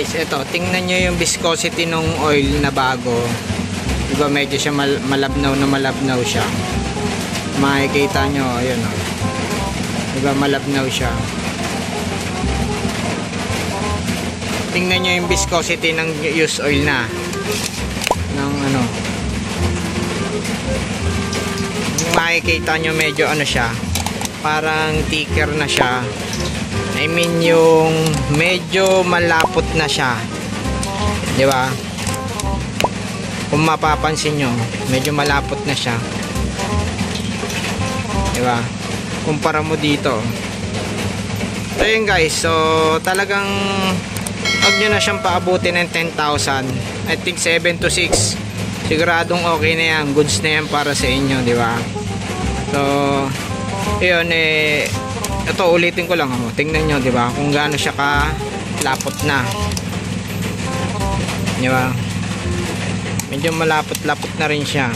guys, ito, tingnan nyo yung viscosity ng oil na bago. Diba medyo siya malabnaw na malabnaw siya. Makikita nyo, ayun o. Diba malabnaw siya. Tingnan nyo yung viscosity ng used oil na. Ng ano. Makikita nyo medyo ano siya. Parang thicker na siya. I mean yung medyo malapot na siya. Di ba? Kung mapapansin nyo, medyo malapot na siya. Di ba? Kumpara mo dito. So yun guys, so talagang wag nyo na siyang paabutin ng 10,000. I think 7 to 6. Siguradong okay na yan. Goods na yan para sa inyo, di ba? So yun ito ulitin ko lang, tingnan nyo, di ba, kung gaano siya kalapot na, di ba, medyo malapot-lapot na rin siya.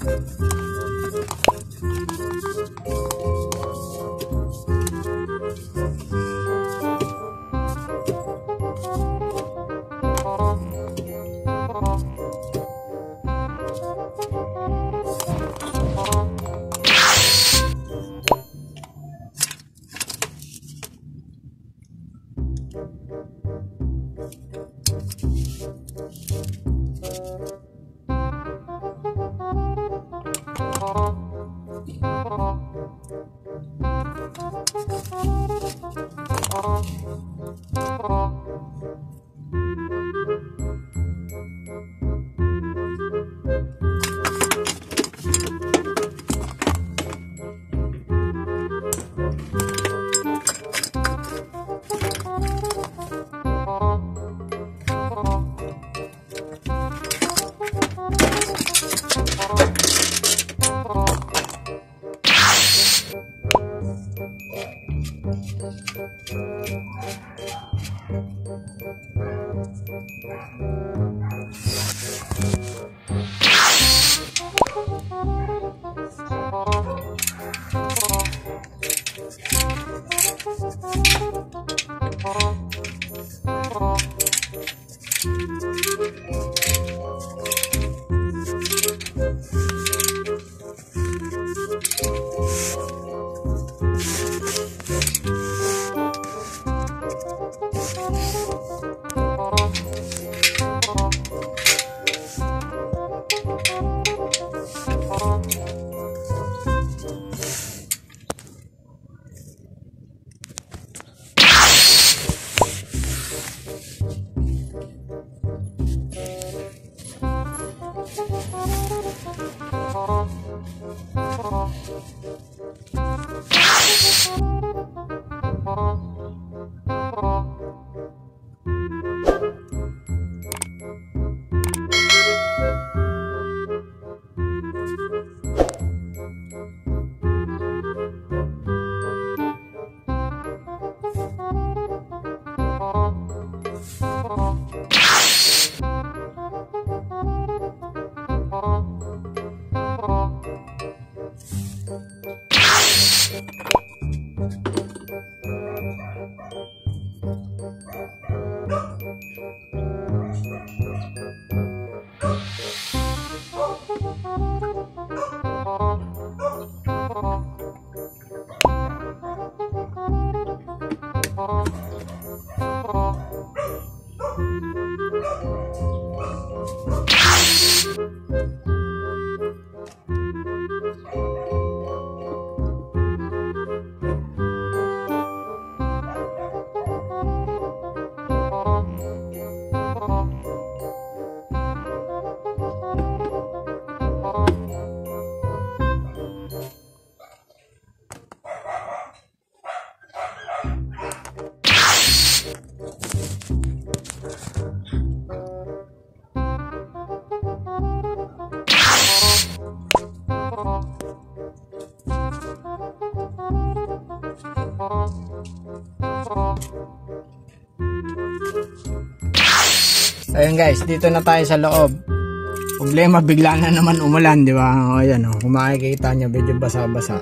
Ayun guys, dito na tayo sa loob. Problema, bigla na naman umulan, di ba? O ayan, kung makikita nyo, medyo basa-basa.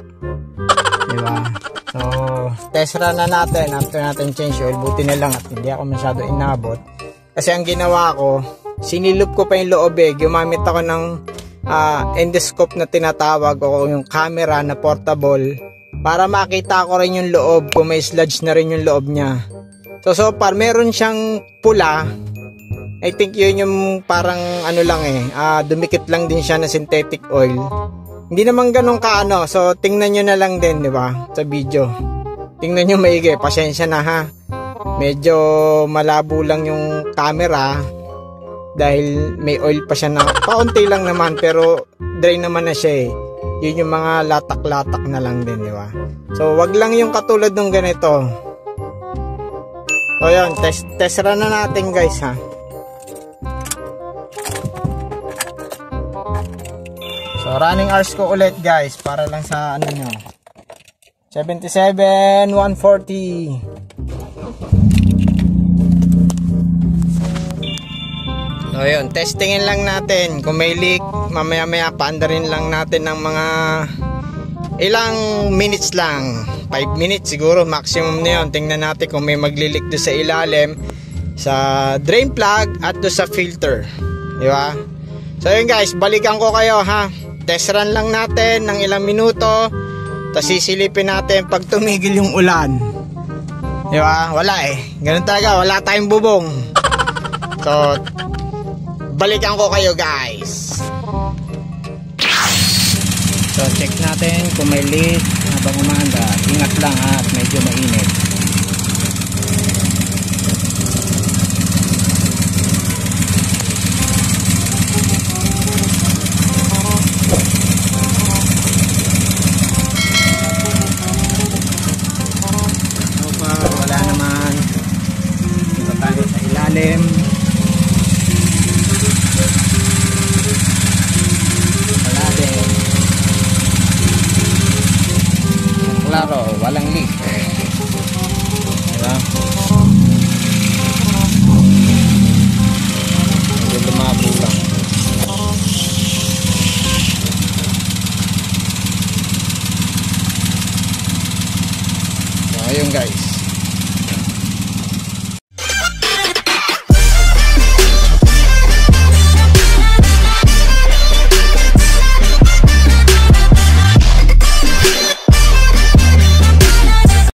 Di ba? So, test run na natin after natin change oil. Buti na lang at hindi ako masyado inabot. Kasi ang ginawa ko, sinilup ko pa yung loob eh. Gumamit ako ng endoscope na tinatawag o yung camera na portable para makita ko rin yung loob kung may sludge na rin yung loob niya. So far, meron siyang pula. I think yun yung parang ano lang eh, dumikit lang din siya na synthetic oil. Hindi naman ganun kaano, so tingnan nyo na lang din, di ba, sa video. Tingnan nyo maigi, pasensya na ha. Medyo malabo lang yung camera dahil may oil pa siya na, paunti lang naman pero dry naman na siya eh. Yun yung mga latak-latak na lang din, di ba? So wag lang yung katulad ng ganito. So yun, test run na natin guys ha. So running hours ko ulit guys para lang sa ano nyo. 77, 140. So O yun, testingin lang natin kung may leak. Mamaya-maya paandarin lang natin ng mga ilang minutes lang, 5 minutes siguro maximum na yun. Tingnan natin kung may maglilik doon sa ilalim, sa drain plug at doon sa filter, di ba? So yun guys, balikan ko kayo ha. Test run lang natin ng ilang minuto, tapos sisilipin natin pag tumigil yung ulan, di ba? Wala eh, ganun talaga, wala tayong bubong. So balikan ko kayo guys. So check natin kung may leak habang umaanda. Ingat lang ha, at medyo mainit. So far wala naman. Dito tayo sa ilalim. Klaro, walang leak. Diba? Medyo lumabo lang. So, ayun guys.